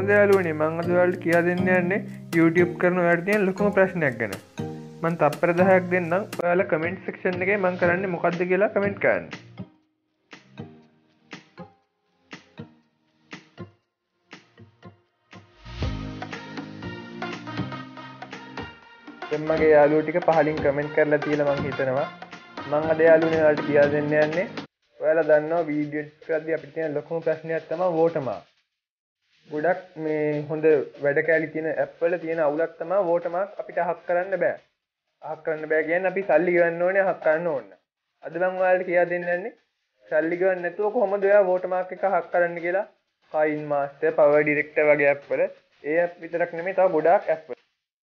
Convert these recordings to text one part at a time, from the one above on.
මොකද යාළුවනේ මම අද ඔයාලට කියලා දෙන්න යන්නේ YouTube කරන ඔයාලට තියෙන ලොකුම ප්‍රශ්නයක් ගැන. මම තප්පර 10ක් දෙන්නම්. ඔයාලා කමෙන්ට් සෙක්ෂන් එකේ මම කරන්නේ මොකද්ද කියලා කමෙන්ට් කරන්න. දැන් මගේ යාළුවෝ ටික පහලින් කමෙන්ට් කරලා තියලා මම හිතනවා මම අද යාළුවනේ ඔයාලට කියලා දෙන්න යන්නේ ඔයාලා දන්නවා වීඩියෝ එකකදී අපිට තියෙන ලොකුම ප්‍රශ්නයක් තමයි වෝටර්මාක්. ගොඩක් මේ හොඳ වැඩ කැලි තියෙන ඇප් වල තියෙන අවුලක් තමයි වෝටර්මාක් අපිට අහක් කරන්න බෑ. අහක් කරන්න බෑ කියන්නේ අපි සල්ලි ගෙවන්න ඕනේ අහක් කරන්න ඕන. අද මම ඔයාලට කියලා දෙන්න යන්නේ සල්ලි ගෙවන්න නැතුව කොහොමද ඔයා වෝටර්මාක් එක අහක් කරන්න කියලා. කයින් මාස්ටර්, පවර් ඩිරෙක්ටර් වගේ ඇප් වල ඒ ඇප් විතරක් නෙමෙයි තව ගොඩාක් ඇප් වල.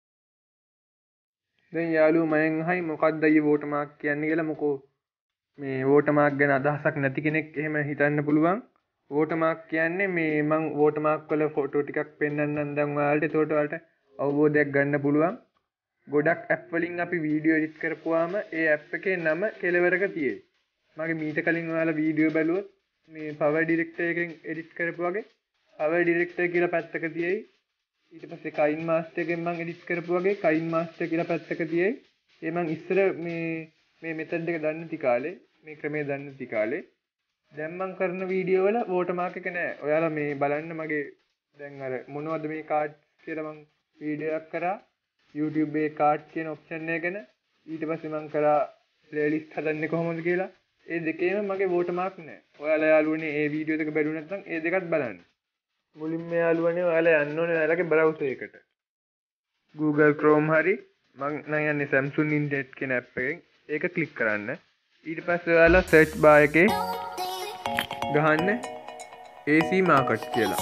දැන් යාළුවෝ මයෙන් අහයි මොකක්ද අයියේ වෝටර්මාක් කියන්නේ කියලා. මොකෝ මේ වෝටර්මාක් ගැන අදහසක් නැති කෙනෙක් එහෙම හිතන්න පුළුවන්. වෝටර්මාක් කියන්නේ මේ මං වෝටර්මාක් වල ෆොටෝ ටිකක් පෙන්නන්නම් දැන් ඔයාලට. ඒකට ඔයාලට අවබෝධයක් ගන්න පුළුවන්. ගොඩක් ඇප් වලින් අපි වීඩියෝ එඩිට් කරපුවාම ඒ ඇප් එකේ නම කෙලවරක තියෙයි. මගේ මීට කලින් ඔයාලා වීඩියෝ බැලුවොත් මේ පවර් ඩිරෙක්ටර් එකෙන් එඩිට් කරපු වගේ පවර් ඩිරෙක්ටර් කියලා පැත්තක තියෙයි. ඊට පස්සේ කයින් මාස්ටර් එකෙන් මං එඩිට් කරපු වගේ කයින් මාස්ටර් කියලා පැත්තක තියෙයි. ඒ මං ඉස්සර මේ මෙතඩ් එක දන්නේ නැති කාලේ මේ ක්‍රමය දන්නේ නැති කාලේ දැන් මම කරන වීඩියෝ වල වෝටර්මාක් එක නෑ. ඔයාලා මේ බලන්න මගේ දැන් අර මොනවද මේ කාඩ්ස් කියලා මම වීඩියෝ එකක් කරා YouTube එකේ කාඩ් කියන ඔප්ෂන් එක ගැන. ඊට පස්සේ මම කරා ප්ලේලිස්ට් හදන්නේ කොහොමද කියලා. ඒ දෙකේම මගේ වෝටර්මාක් නෑ. ඔයාලා යාළුවනේ මේ වීඩියෝ දෙක බැලුවේ නැත්නම් ඒ දෙකත් බලන්න. මුලින්ම යාළුවනේ ඔයාලා යන්න ඕනේ ඔයාලගේ බ්‍රවුසර් එකට. Google Chrome හරි මම නම් යන්නේ Samsung Internet කියන ඇප් එකෙන්. ඒක ක්ලික් කරන්න. ඊට පස්සේ ඔයාලා සර්ච් බාර් එකේ ගහන්න AC market කියලා.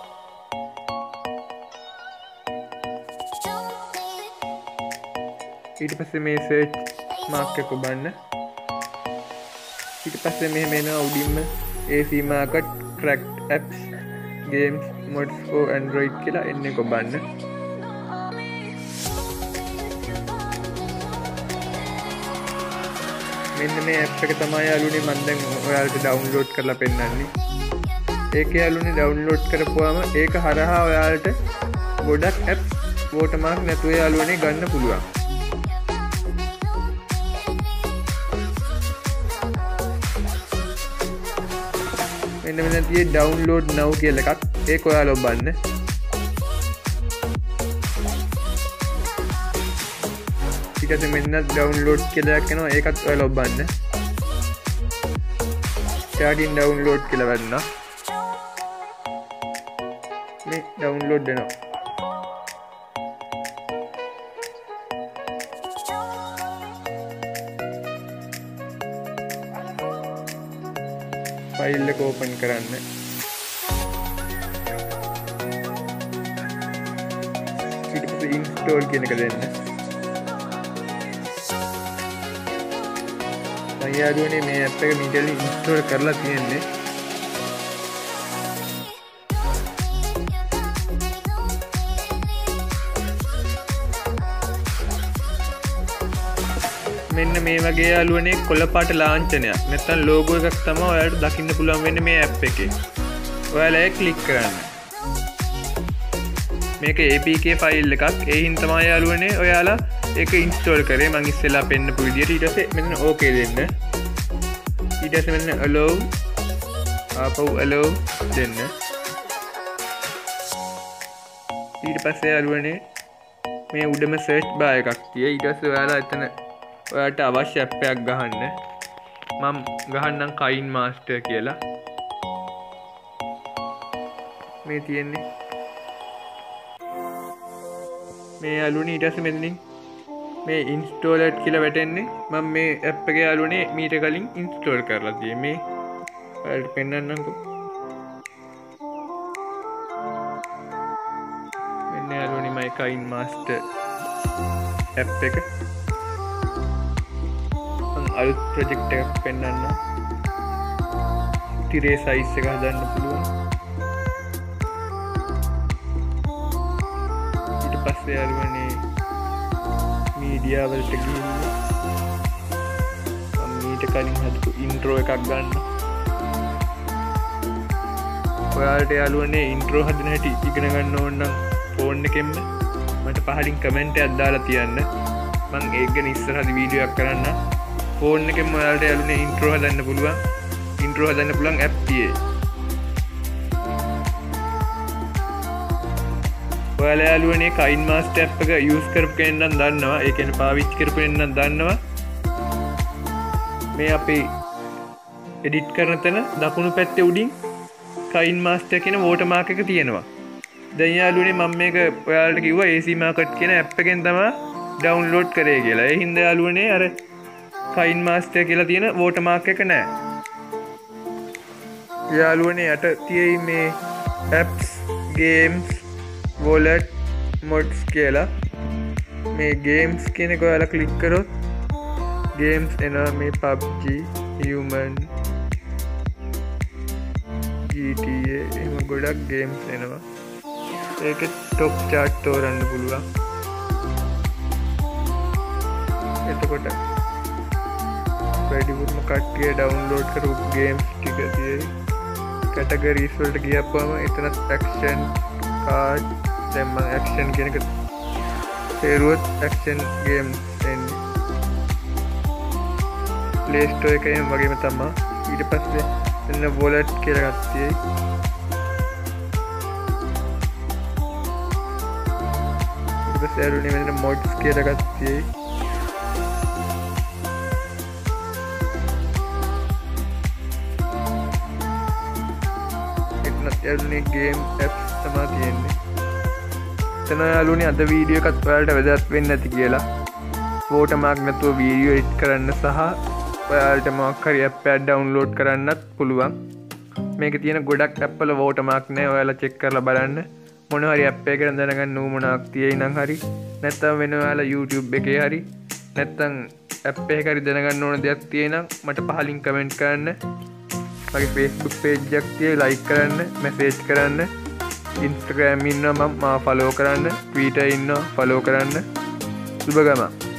ඊට පස්සේ මේ සර්ච් මාක් එක ඔබන්න. ඊට පස්සේ මෙහෙම එනවා උඩින්ම AC market cracked apps games mods for Android කියලා එන්නේ ඔබන්න. මෙන්න මේ ඇප් එක තමයි යාළුවනේ මම දැන් ඔයාලට ඩවුන්ලෝඩ් කරලා පෙන්නන්නේ. ඒක යාළුවනේ ඩවුන්ලෝඩ් කරපුවාම ඒක හරහා ඔයාලට ගොඩක් ඇප් වෝටර්මාක් නැතුව යාළුවනේ ගන්න පුළුවන්. මෙන්න මෙතන තියෙයි ඩවුන්ලෝඩ් now කියලා එකක්. ඒක ඔයාලා ඔබන්න. ඊට මෙන්න ඩවුන්ලෝඩ් කියලා එකක් එනවා. ඒකත් ඔයාලා ඔබන්න. ස්ටාර්ටින් ඩවුන්ලෝඩ් කියලා වන්නා. මේ ඩවුන්ලෝඩ් වෙනවා. ෆයිල් එක ඕපන් කරන්න. ඊට පස්සේ ඉන්ස්ටෝල් කියන එක දෙන්න. යාළුවනේ මේ ඇප් එක මීට කලින් ඉන්ස්ටෝල් කරලා තියෙන්නේ. මෙන්න මේ වගේ යාළුවනේ කොළ පාට ලාංඡනයක් නැත්නම් ලෝගෝ එකක් තමයි ඔයාලට දකින්න පුළුවන් වෙන්නේ මේ ඇප් එකේ. ඔයාලා ඒක ක්ලික් කරන්න. මේක APK ෆයිල් එකක්. ඒ හින්දා තමයි යාළුවනේ ඔයාලා ඒක ඉන්ස්ටෝල් කරේ. මම ඉස්සෙල්ලා පෙන්නපු විදියට. ඊට පස්සේ මෙතන ඕකේ දෙන්න. ඊට පස්සේ මෙන්න allow ආපහු allow දෙන්න. ඊට පස්සේ යාළුවනේ මේ උඩම search bar එකක් තියෙයි. ඊට පස්සේ ඔයාලා එතන ඔයාලට අවශ්‍ය ඇප් එකක් ගහන්න. මම ගහන්නම් කයින් මාස්ටර් කියලා. මේ තියෙන්නේ මේ යාළුවනේ. ඊට පස්සේ මෙතනින් මේ ඉන්ස්ටෝලර් කියලා වැටෙන්නේ. මම මේ ඇප් එක යාළුවනේ මීට කලින් ඉන්ස්ටෝල් කරලා තියෙන්නේ. මේ ඔයාලට පෙන්නන්නම්කෝ. මෙන්න යාළුවනේ මයි කයින් මාස්ටර් ඇප් එක. අලුත් ප්‍රොජෙක්ට් එකක් පෙන්නන්න. තිරේ සයිස් එක හදන්න පුළුවන්. ඊට පස්සේ යාළුවනේ මීඩියා වලට ගිහින් මම මීට කලින් හදපු ඉන්ට්‍රෝ එකක් ගන්න. ඔයාලට යාළුවනේ ඉන්ට්‍රෝ හදන හැටි ඉගෙන ගන්න ඕන නම් ෆෝන් එකෙන්ම මට පහලින් කමෙන්ට් එකක් දාලා තියන්න. මම ඒක ගැන ඉස්සරහදී වීඩියෝ එකක් කරන්න. ෆෝන් එකෙන්ම ඔයාලට යාළුවනේ ඉන්ට්‍රෝ හදන්න පුළුවන්. ඉන්ට්‍රෝ හදන්න පුළුවන් ඇප් තියෙයි. ඔයාලා යාළුවනේ කයින් මාස්ටර් ඇප් එක යූස් කරපු කෙනෙක් නම් දන්නවා. ඒ කියන්නේ පාවිච්චි කරපු කෙනෙක් නම් දන්නවා. මේ අපේ එඩිට් කරන තැන දකුණු පැත්තේ උඩින් කයින් මාස්ටර් කියන වෝටර්මාක් එක තියෙනවා. දැන් යාළුවනේ මම මේක ඔයාලට කිව්වා AC මාකට් කියන ඇප් එකෙන් තමයි ඩවුන්ලෝඩ් කරේ කියලා. ඒ හින්දා යාළුවනේ අර කයින් මාස්ටර් කියලා තියෙන වෝටර්මාක් එක නැහැ. යාළුවනේ යට තියෙයි මේ apps, games, wallet, mods කියලා. මේ games කියන එක ඔයාලා ක්ලික් කරොත් games එනවා. මේ PUBG, Human, GTA එහෙම ගොඩක් games එනවා. ඒක top chart තෝරන්න පුළුවන්. එතකොට වැඩිපුරම කට්ටිය ඩවුන්ලෝඩ් කරපු games ටික තියෙයි. categories වලට ගියපුවම එතන action card, දැන් මම action කියන එක තේරුවොත් action games එන්නේ. Play Store එකේම වගේම තමයි. ඊට පස්සේ එන්න wallet කියලා එකක් තියෙයි. ඊට පස්සේ අරුණේ වෙන mods කියලා එකක් තියෙයි. යාළුවනේ game apps තමයි තියෙන්නේ. එතන යාළුවනේ අද වීඩියෝ එකත් ඔයාලට වැදගත් වෙන්නේ නැති කියලා වෝටර්මාක් නැතුව වීඩියෝ එඩිට් කරන්න සහ ඔයාලට මොකක් හරි app එකක් download කරන්නත් පුළුවන්. මේකේ තියෙන ගොඩක් app වල වෝටර්මාක් නැහැ. ඔයාලා check කරලා බලන්න. මොන හරි app එකකට දැනගන්න උවමනාවක් තියෙයි නම් හරි, නැත්නම් වෙන ඔයාලා YouTube එකේ හරි, නැත්නම් app එකක හරි දැනගන්න ඕන දෙයක් තියෙයි නම් මට පහලින් comment කරන්න. මගේ Facebook page එකක් තියෙයි, like කරන්න, message කරන්න. Instagram ඉන්නවා මම මාව follow කරන්න. Twitter ඉන්නවා follow කරන්න. සුබ ගමන්.